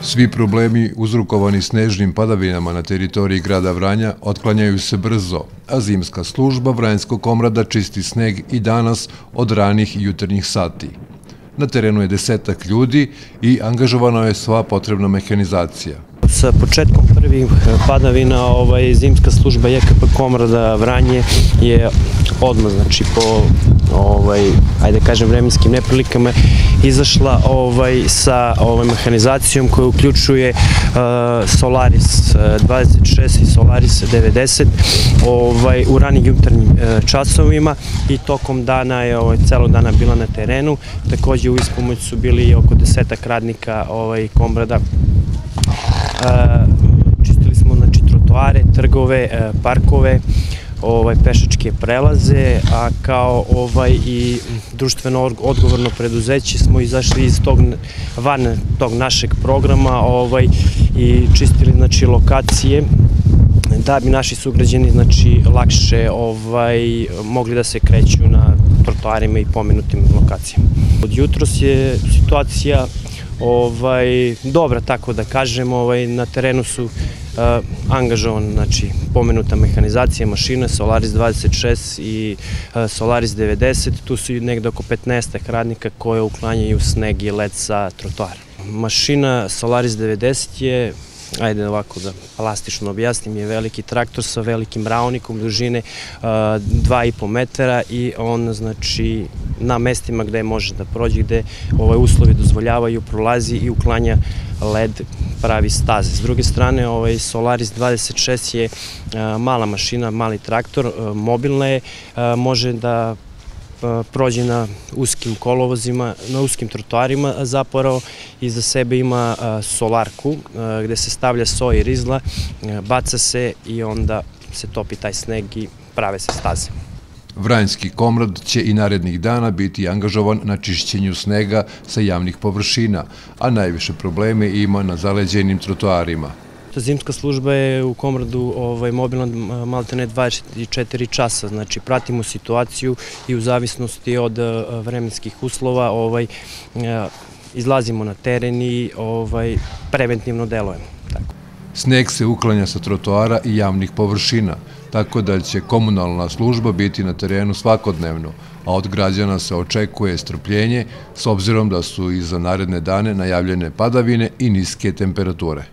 Svi problemi uzrokovani snežnim padavinama na teritoriji grada Vranja otklanjaju se brzo, a zimska služba Vranjskog komrada čisti sneg i danas od ranih jutarnjih sati. Na terenu je 10-ak ljudi i angažovana je sva potrebna mehanizacija. Sa početkom prvih padavina zimska služba JKP Komrada Vranje je odmah, znači po ajde kažem vremenskim neprilikama, izašla sa mehanizacijom koja uključuje Solaris 26 i Solaris 90 u ranim jutarnjim časovima i tokom dana je celo dana bila na terenu. Takođe u ispomoć su bili oko 10-ak radnika Komrada. Čistili smo trotoare, trgove, parkove, pešačke prelaze, a kao i društveno odgovorno preduzeće smo izašli van tog našeg programa i čistili lokacije da bi naši sugrađani lakše mogli da se kreću na trotoarima i pomenutim lokacijama. Od jutros je situacija dobra, tako da kažem, na terenu su angažovane pomenuta mehanizacija, mašine, Solaris 26 i Solaris 90, tu su negde oko 15 radnika koje uklanjaju sneg i led sa trotoara. Mašina Solaris 90 je, ajde ovako da plastično objasnim, je veliki traktor sa velikim raonikom dužine 2,5 metara i on na mestima gde može da prođe, gde uslovi dozvoljavaju, prolazi i uklanja led, pravi staze. S druge strane, Solaris 26 je mala mašina, mali traktor, mobilna je, može da prođe na uskim kolovozima, na uskim trotoarima, a zapravo iza sebe ima solarku gde se stavlja soj i rizla, baca se i onda se topi taj sneg i prave se staze. Vranjski komrad će i narednih dana biti angažovan na čišćenju snega sa javnih površina, a najviše probleme ima na zaleđenim trotoarima. Zimska služba je u Komradu mobilna maltene 24 časa, znači pratimo situaciju i u zavisnosti od vremenskih uslova izlazimo na teren i preventivno delujemo. Sneg se uklanja sa trotoara i javnih površina, tako da će komunalna služba biti na terenu svakodnevno, a od građana se očekuje strpljenje s obzirom da su i za naredne dane najavljene padavine i niske temperature.